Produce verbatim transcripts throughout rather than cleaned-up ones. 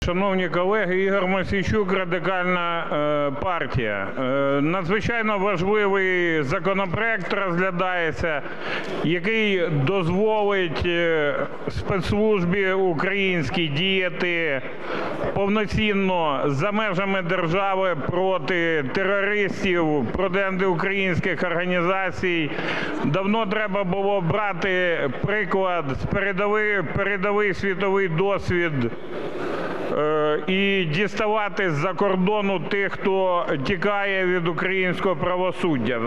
Шановні колеги, Ігор Мосійчук, Радикальна е, партія. Е, надзвичайно важливий законопроект розглядається, який дозволить е, спецслужбі українській діяти повноцінно за межами держави проти терористів, проти антиукраїнських організацій. Давно треба було брати приклад з передовий, передовий світовий досвід і діставати з-за кордону тих, хто тікає від українського правосуддя.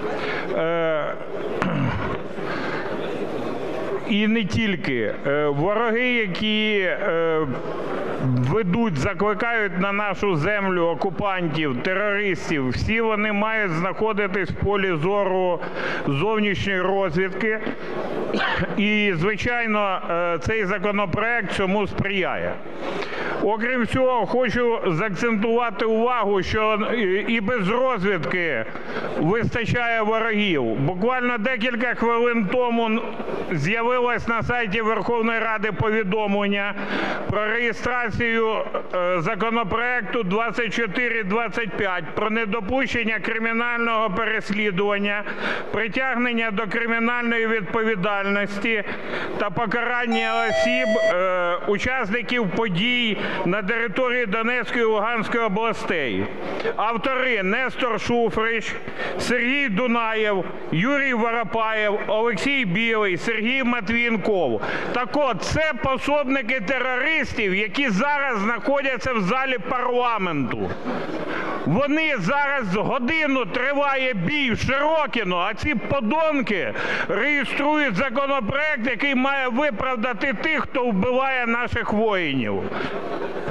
І не тільки. Вороги, які ведуть, закликають на нашу землю окупантів, терористів, всі вони мають знаходитись в полі зору зовнішньої розвідки. І, звичайно, цей законопроект цьому сприяє. Окрім цього, хочу заакцентувати увагу, що і без розвідки вистачає ворогів. Буквально декілька хвилин тому з'явилось на сайті Верховної Ради повідомлення про реєстрацію законопроекту двадцять чотири двадцять п'ять про недопущення кримінального переслідування, притягнення до кримінальної відповідальності та покарання осіб, учасників подій на території Донецької і Луганської областей. Автори: Нестор Шуфрич, Сергій Дунаєв, Юрій Воропаєв, Олексій Білий, Сергій Матвієнков. Так от, це пособники терористів, які зараз знаходяться в залі парламенту. Вони зараз, годину триває бій в Широкіно, а ці подонки реєструють законопроект, який має виправдати тих, хто вбиває наших воїнів.